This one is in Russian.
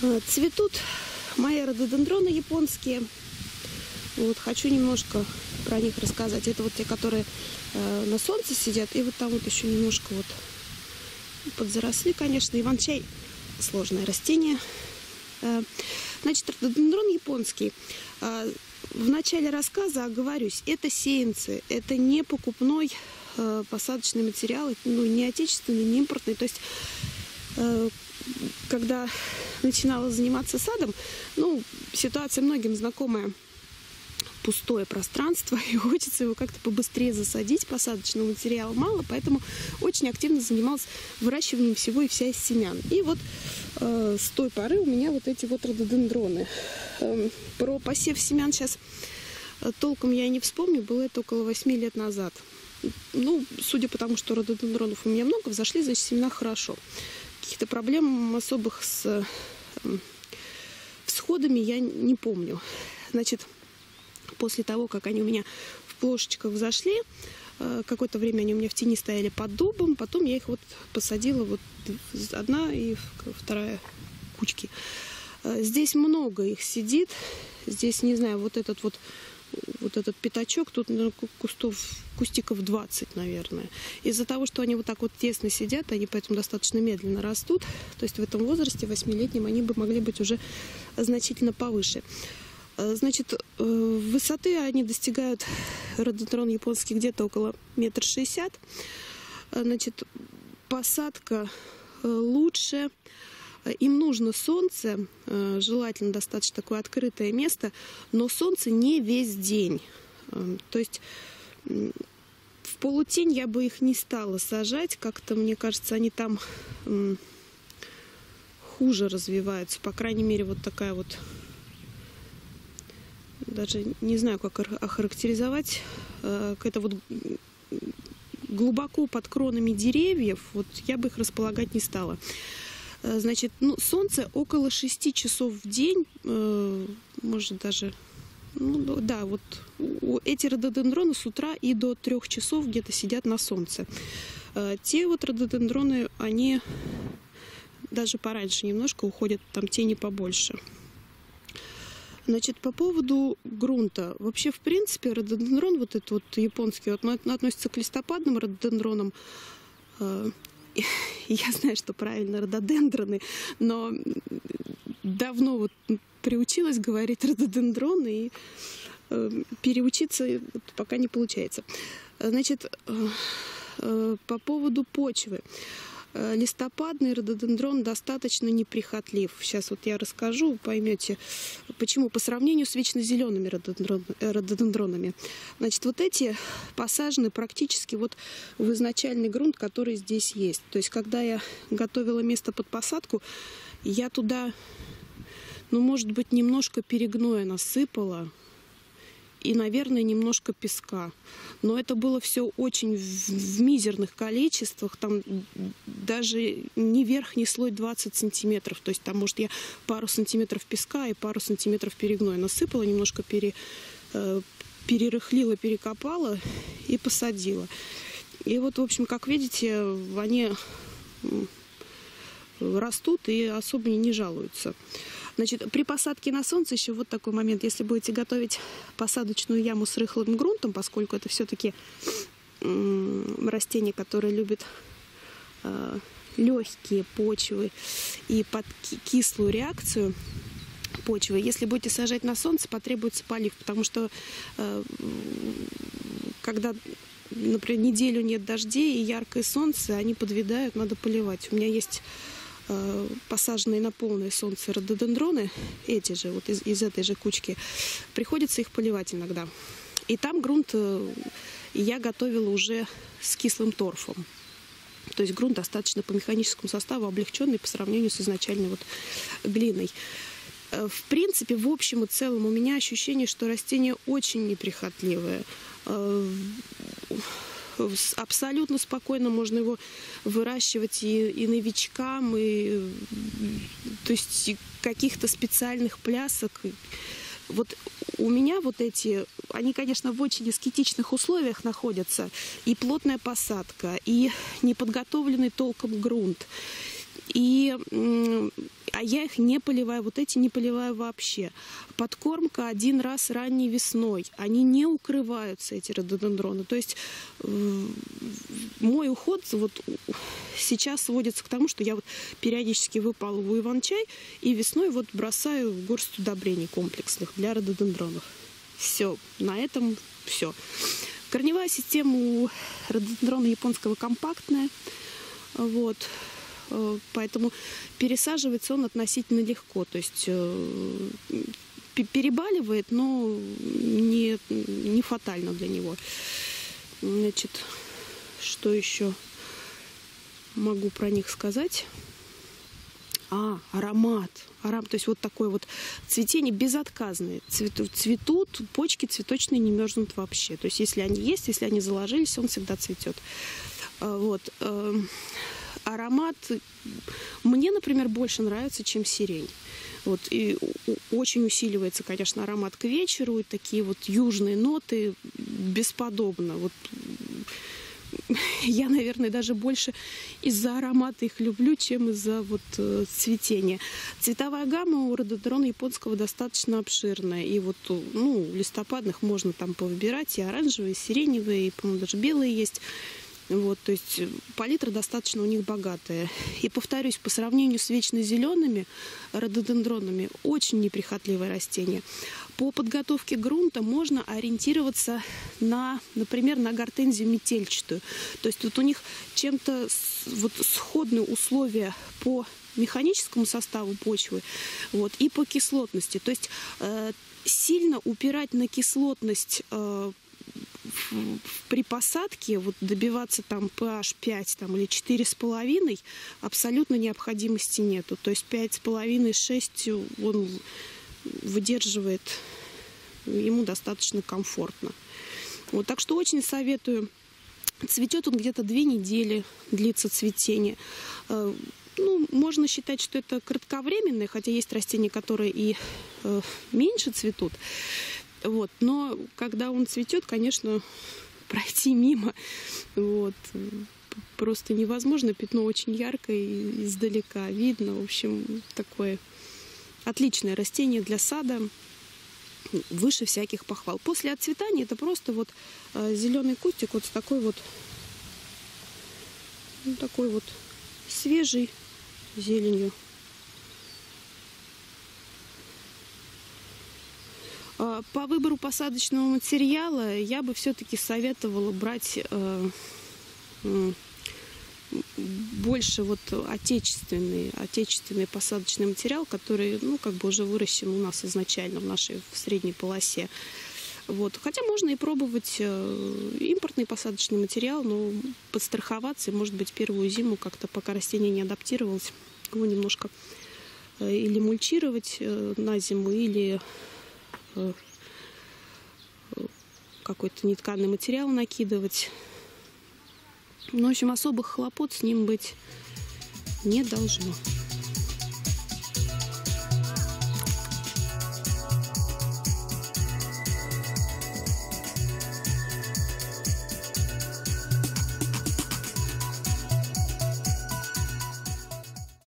Цветут мои рододендроны японские. Вот, хочу немножко про них рассказать. Это вот те, которые на солнце сидят. И вот там вот еще немножко вот подзаросли, конечно. Иван-чай сложное растение. Значит, рододендрон японский. В начале рассказа оговорюсь, это сеянцы, это не покупной посадочный материал, ну, не отечественный, не импортный. То есть, когда начинала заниматься садом, ну, ситуация многим знакомая. Пустое пространство, и хочется его как-то побыстрее засадить, посадочного материала мало, поэтому очень активно занималась выращиванием всего и вся из семян. И вот с той поры у меня вот эти вот рододендроны. Про посев семян сейчас толком я не вспомню, было это около 8 лет назад. Ну, судя по тому, что рододендронов у меня много, взошли, значит, семена хорошо. Каких-то проблем особых с всходами я не помню. Значит, после того, как они у меня в плошечках взошли, какое-то время они у меня в тени стояли под дубом, потом я их вот посадила, вот одна и вторая кучки. Здесь много их сидит, здесь, не знаю, вот этот пятачок, тут кустиков 20, наверное. Из-за того, что они вот так вот тесно сидят, они поэтому достаточно медленно растут, то есть в этом возрасте, 8-летнем, они бы могли быть уже значительно повыше. Значит, высоты они достигают, рододендрон японский, где-то около 1,60 м. Значит, посадка лучше. Им нужно солнце, желательно достаточно такое открытое место, но солнце не весь день. То есть в полутень я бы их не стала сажать, как-то, мне кажется, они там хуже развиваются. По крайней мере, вот такая вот... Даже не знаю, как охарактеризовать. Это вот глубоко под кронами деревьев, вот я бы их располагать не стала. Значит, ну, солнце около 6 часов в день, может даже, ну да, вот эти рододендроны с утра и до 3 часов где-то сидят на солнце. Те вот рододендроны, они даже пораньше немножко уходят, там тени побольше. Значит, по поводу грунта. Вообще, в принципе, рододендрон, вот этот вот японский, вот, относится к листопадным рододендронам. Я знаю, что правильно рододендроны, но давно вот приучилась говорить рододендроны, и переучиться пока не получается. Значит, по поводу почвы. Листопадный рододендрон достаточно неприхотлив. Сейчас вот я расскажу, поймете, почему. По сравнению с вечно зелеными рододендронами. Значит, вот эти посажены практически вот в изначальный грунт, который здесь есть. То есть, когда я готовила место под посадку, я туда, ну, может быть, немножко перегноя насыпала. И, наверное, немножко песка. Но это было все очень в мизерных количествах. Там даже не верхний слой 20 сантиметров. То есть там, может, я пару сантиметров песка и пару сантиметров перегноя насыпала, немножко перерыхлила, перекопала и посадила. И вот, в общем, как видите, они растут и особо не жалуются. Значит, при посадке на солнце еще вот такой момент. Если будете готовить посадочную яму с рыхлым грунтом, поскольку это все-таки растение, которое любит легкие почвы и под кислую реакцию почвы, если будете сажать на солнце, потребуется полив, потому что когда, например, неделю нет дождей и яркое солнце, они подвядают, надо поливать. У меня есть посаженные на полное солнце рододендроны, эти же, вот из этой же кучки, приходится их поливать иногда. И там грунт я готовила уже с кислым торфом. То есть грунт достаточно по механическому составу облегченный по сравнению с изначальной вот глиной. В принципе, в общем и целом у меня ощущение, что растение очень неприхотливое. Абсолютно спокойно можно его выращивать и новичкам, и то есть каких-то специальных плясок. Вот у меня вот эти, они, конечно, в очень аскетичных условиях находятся. И плотная посадка, и неподготовленный толком грунт. И А я их не поливаю, вот эти не поливаю вообще. Подкормка один раз ранней весной. Они не укрываются, эти рододендроны. То есть мой уход вот сейчас сводится к тому, что я вот периодически выпалываю иван-чай и весной вот бросаю горсть удобрений комплексных для рододендронов. Все, на этом все. Корневая система у рододендрона японского компактная. Вот. Поэтому пересаживается он относительно легко. То есть перебаливает, но не фатально для него. Значит, что еще могу про них сказать? Аромат. То есть вот такое вот цветение безотказное. Цветут, почки цветочные не мерзнут вообще. То есть если они есть, если они заложились, он всегда цветет. Вот. Аромат мне, например, больше нравится, чем сирень. Вот. И очень усиливается, конечно, аромат к вечеру. И такие вот южные ноты бесподобно. Вот. Я, наверное, даже больше из-за аромата их люблю, чем из-за вот цветения. Цветовая гамма у рододендрона японского достаточно обширная. И вот, листопадных можно там повыбирать. И оранжевые, и сиреневые, и, по-моему, даже белые есть. Вот, то есть палитра достаточно у них богатая. И повторюсь, по сравнению с вечно зелеными рододендронами, очень неприхотливое растение. По подготовке грунта можно ориентироваться например, на гортензию метельчатую. То есть вот у них чем-то вот сходные условия по механическому составу почвы, вот, и по кислотности. То есть сильно упирать на кислотность при посадке, вот добиваться там pH 5 там, или 4,5 абсолютно необходимости нету. То есть 5,5-6 он выдерживает, ему достаточно комфортно. Вот, так что очень советую. Цветет он где-то 2 недели, длится цветение. Можно считать, что это кратковременное, хотя есть растения, которые и меньше цветут. Вот. Но когда он цветет, конечно, пройти мимо вот, просто невозможно. Пятно очень яркое, и издалека видно. В общем, такое отличное растение для сада, выше всяких похвал. После отцветания это просто вот зеленый кустик вот с такой вот свежей зеленью. По выбору посадочного материала я бы все-таки советовала брать больше вот отечественный посадочный материал, который, уже выращен у нас изначально в средней полосе. Вот. Хотя можно и пробовать импортный посадочный материал, но подстраховаться, и, может быть, первую зиму как-то, пока растение не адаптировалось, его немножко или мульчировать на зиму, или какой-то нетканый материал накидывать. В общем, особых хлопот с ним быть не должно.